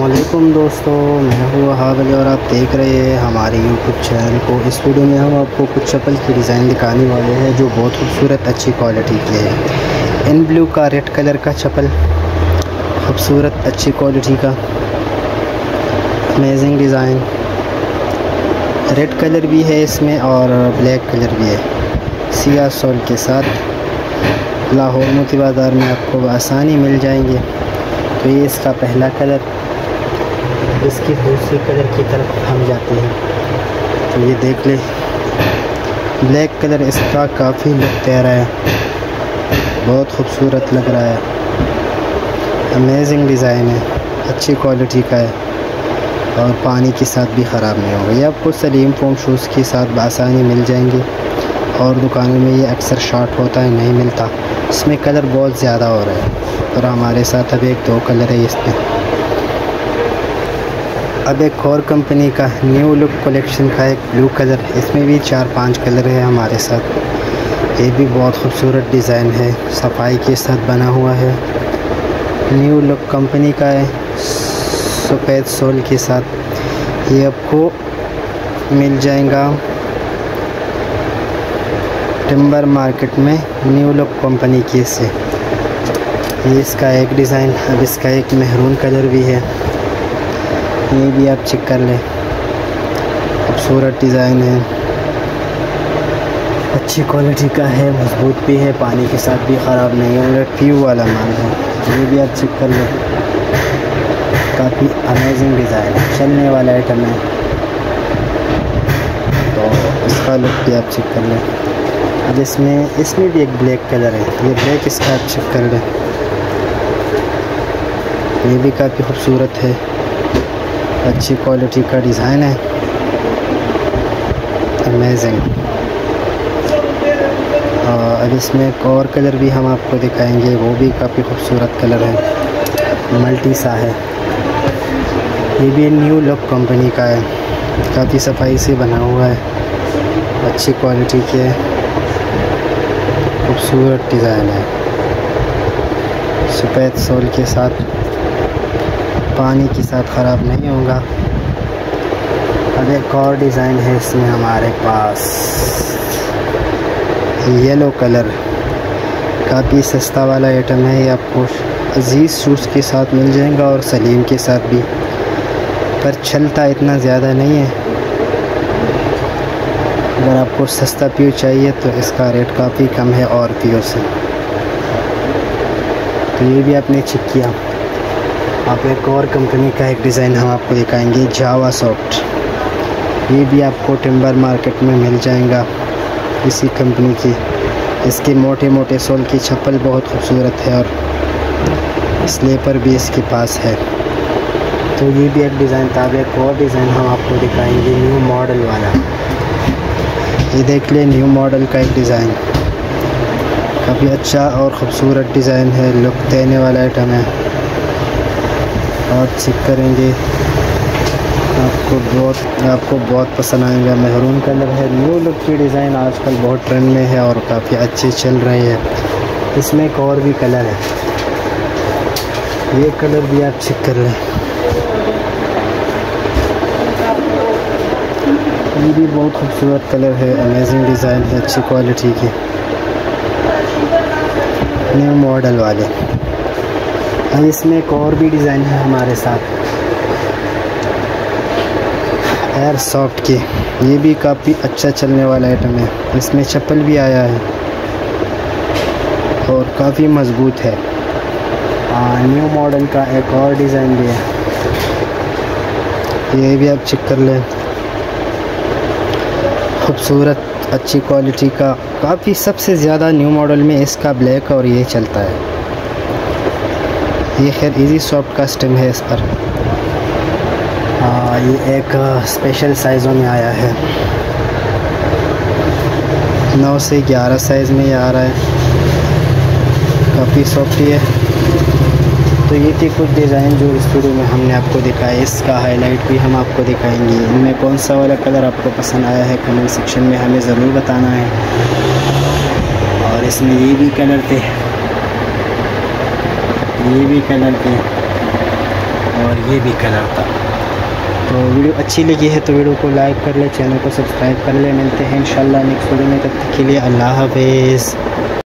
अस्सलामुअलैकुम दोस्तों, मैं हूँ हाबिल और आप देख रहे हैं हमारे यूट्यूब चैनल को। इस वीडियो में हम आपको कुछ चप्पल की डिज़ाइन दिखाने वाले हैं जो बहुत खूबसूरत अच्छी क्वालिटी की है। इन ब्लू का रेड कलर का चप्पल, खूबसूरत अच्छी क्वालिटी का अमेजिंग डिज़ाइन। रेड कलर भी है इसमें और ब्लैक कलर भी है, सियाह सोल के साथ। लाहौर मोती बाज़ार में आपको आसानी मिल जाएंगे। तो ये इसका पहला कलर। इसकी दूसरी कलर की तरफ हम जाते हैं तो ये देख ले, ब्लैक कलर इसका काफ़ी लुक दे रहा है, बहुत खूबसूरत लग रहा है। अमेजिंग डिज़ाइन है, अच्छी क्वालिटी का है और पानी के साथ भी ख़राब नहीं होगा। ये आपको सलीम फोम शूज़ के साथ बआसानी मिल जाएंगे और दुकानों में ये अक्सर शॉर्ट होता है, नहीं मिलता। इसमें कलर बहुत ज़्यादा हो रहा है और हमारे साथ अब एक दो कलर है इसमें। अब एक और कंपनी का न्यू लुक कलेक्शन का एक ब्लू कलर, इसमें भी 4-5 कलर है हमारे साथ। ये भी बहुत खूबसूरत डिज़ाइन है, सफाई के साथ बना हुआ है। न्यू लुक कंपनी का है, सफ़ेद सोल के साथ। ये आपको मिल जाएगा टिम्बर मार्केट में, न्यू लुक कंपनी की से। ये इसका एक डिज़ाइन। अब इसका एक मेहरून कलर भी है, ये भी आप चेक कर लें। खूबसूरत डिज़ाइन है, अच्छी क्वालिटी का है, मजबूत भी है, पानी के साथ भी ख़राब नहीं होगा, ट्यूब वाला माल है। ये भी आप चेक कर लें, काफ़ी अमेजिंग डिज़ाइन है, चलने वाला आइटम है। तो इसका लुक भी आप चेक कर लें। अब इसमें भी एक ब्लैक कलर है, ये ब्लैक इसका आप चेक कर लें। ये भी काफ़ी खूबसूरत है, अच्छी क्वालिटी का डिज़ाइन है, अमेजिंग। अब इसमें एक और कलर भी हम आपको दिखाएंगे, वो भी काफ़ी खूबसूरत कलर है, मल्टी सा है। ये भी न्यू लुक कंपनी का है, काफ़ी सफाई से बना हुआ है, अच्छी क्वालिटी के है, खूबसूरत डिज़ाइन है, सफ़ेद सोल के साथ, पानी के साथ ख़राब नहीं होगा। अब एक और डिज़ाइन है इसमें हमारे पास, येलो कलर, काफ़ी सस्ता वाला आइटम है। ये आपको अजीज़ शूज़ के साथ मिल जाएगा और सलीम के साथ भी, पर चलता इतना ज़्यादा नहीं है। अगर आपको सस्ता पीओ चाहिए तो इसका रेट काफ़ी कम है और पीओ से। तो ये भी आपने चेक किया। आप एक और कंपनी का एक डिज़ाइन हम आपको दिखाएंगे, जावा सॉफ्ट। ये भी आपको टिम्बर मार्केट में मिल जाएगा, इसी कंपनी की। इसके मोटे मोटे सोल की चप्पल बहुत खूबसूरत है और स्लीपर भी इसके पास है। तो ये भी एक डिज़ाइन था। अब एक और डिज़ाइन हम आपको दिखाएंगे, न्यू मॉडल वाला। ये देख ले, न्यू मॉडल का एक डिज़ाइन, काफ़ी अच्छा और ख़ूबसूरत डिज़ाइन है, लुक देने वाला आइटम है और चेक करेंगे, आपको बहुत पसंद आएगा। मेहरून कलर है, न्यू लुक की डिज़ाइन आजकल बहुत ट्रेंड में है और काफ़ी अच्छी चल रही है। इसमें एक और भी कलर है, ये कलर भी आप चेक कर लें। ये भी बहुत खूबसूरत कलर है, अमेजिंग डिज़ाइन है, अच्छी क्वालिटी की, न्यू मॉडल वाले। अब इसमें एक और भी डिज़ाइन है हमारे साथ, एयर सॉफ्ट के। ये भी काफ़ी अच्छा चलने वाला आइटम है, इसमें चप्पल भी आया है और काफ़ी मज़बूत है। न्यू मॉडल का एक और डिज़ाइन भी है, ये भी आप चेक कर लें। खूबसूरत अच्छी क्वालिटी का, काफ़ी सबसे ज़्यादा न्यू मॉडल में इसका ब्लैक और ये चलता है। ये खैर इजी सॉफ्ट का स्टेम है इस पर। ये एक स्पेशल साइज़ों में आया है, 9 से 11 साइज़ में ये आ रहा है, काफ़ी सॉफ्ट है। तो ये थी कुछ डिज़ाइन जो इस वीडियो में हमने आपको दिखाया। इसका हाईलाइट भी हम आपको दिखाएंगे। इनमें कौन सा वाला कलर आपको पसंद आया है कमेंट सेक्शन में हमें ज़रूर बताना है। और इसमें ये भी कलर थे, ये भी कलर थे और ये भी कलर था। तो वीडियो अच्छी लगी है तो वीडियो को लाइक कर ले, चैनल को सब्सक्राइब कर ले। मिलते हैं इंशाल्लाह नेक्स्ट वीडियो में, तब तक के लिए अल्लाह हाफ़िज़।